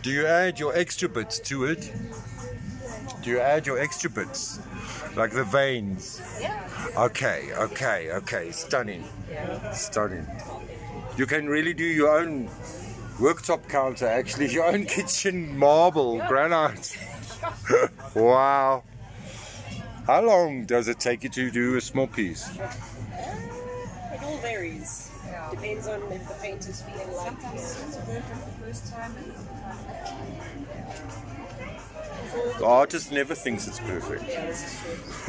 Do you add your extra bits to it? Do you add your extra bits? Like the veins? Yeah. Okay, okay, okay. Stunning. Stunning. You can really do your own worktop counter, actually. Your own kitchen marble, granite. Wow. How long does it take you to do a small piece? It all varies. Depends on if the paint is feeling like it. Sometimes it's perfect the first time. The artist never thinks it's perfect. Yeah, this is true.